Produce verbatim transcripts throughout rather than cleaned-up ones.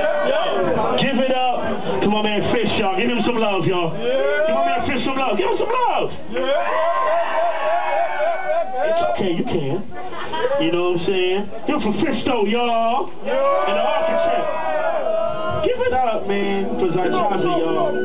Give it up to my man Fish, y'all. Give him some love, y'all. Give my man Fish some love. Give him some love. It's okay, you can. You know what I'm saying? Give it for Fish, though, y'all. And the architect. Give it up, man, for Zajaza, y'all.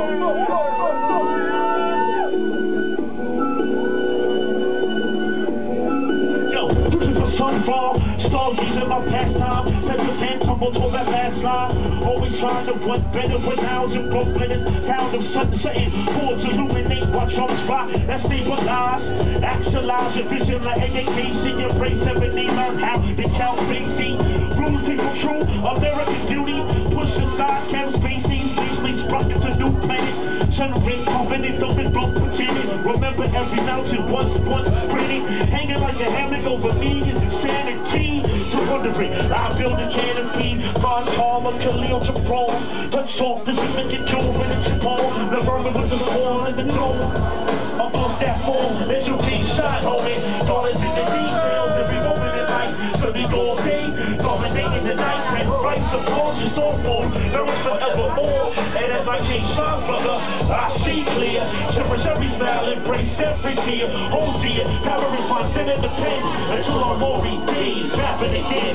Sunfall, stories in my pastime. Set the hand tumble to that last line. Always trying to want better when hours in Brooklyn is sound of sunsetting. Boards illuminate what Trump's fly. That stabilize, actualize your vision like A K C. Embrace seventy, learn how to count Basie. Rules people true, American beauty. Push aside, Kevin Spacey. Space brought into new planet. Sun ring, covenant, don't be broke with Janet. Remember every mountain once, once pretty. Hanging like a hammock over me is insanity. So wondering, I build a canopy. Von Palmer, Khalil Gibran. Touch off this is making two when it's your ball. The vermin with the swan in the dome. Above that form, there's your big shot, homie. Dollars in the details, every moment in life. So we go all day, dominating the night. And right support is awful. There is forevermore. And as I can't shine, brother, I see clear. Cherish every smile, embrace every tear. Hold dear, power is my sin in the pen. Until our glory days happen again.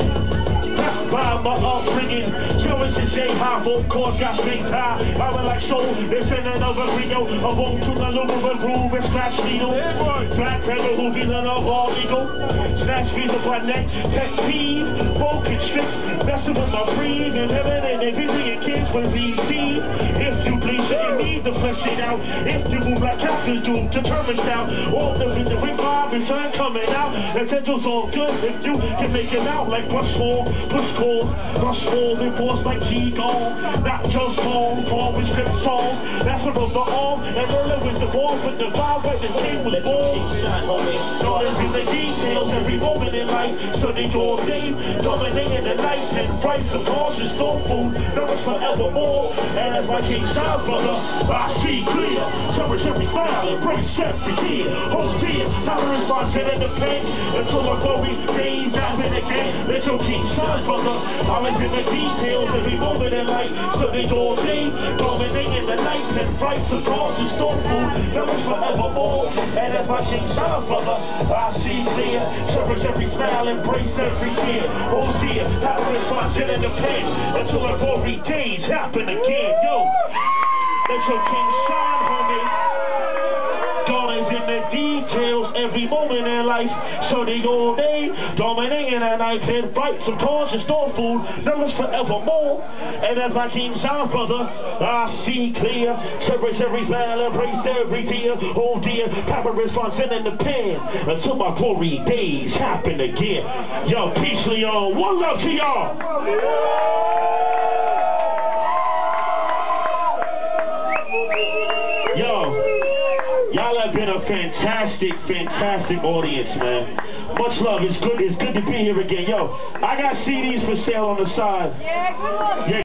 That's by my upbringing. Cherish the J-High, full course, got straight high. I would like soul, it's in another Rio. I won't to the Luba groove and scratch needle. Black pepper who be the love all legal. Snatch visa by neck, pet peeve. Broken strips, messing with my breed. And living in the visiting kids with these seeds. If you bleed, you need to flesh it out. If you move like captains do, determined now. All the with the ring vibe and sun coming out. Essentials all good if you can make it out like brush form, push call, rush form, enforce like G-Gong. Not just home, form with script song. That's a rubber arm, and earlier with the ball, with the vibe where the king was born. Daughters in the details, every moment in life. Study your day, dominating the night, and price of cautious, soul food, nourish forevermore. And as my king shines, brother, I see clear. Cherish every smile, embrace every tear. Hold dear, tolerance my sin in the pain. Until my glory days happen again. Let your king shine, brother. I'm in the details, every moment in life. Study your day, dominating the night, and price of cautious, soul food, nourish forevermore. And as my king shines, brother, I see clear. Cherish every smile, embrace every tear. Hold dear, tolerance my sin in the pain. Until our glory days happen again. Yo, let your king shine, homie. Daughters in the details, every moment in life. Study all day, dominating the night, and fight some cautious, no food, nourish forevermore. And as my king shines, brother, I see clear. Cherish every smile, embrace every tear. Oh dear, Paparazzi on sin in the pen. Until my glory days happen again. Yo, peace, Leon. One love to y'all. Yo, y'all have been a fantastic, fantastic audience, man. Much love. It's good. It's good to be here again. Yo, I got C Ds for sale on the side. Yeah, good one. Yeah.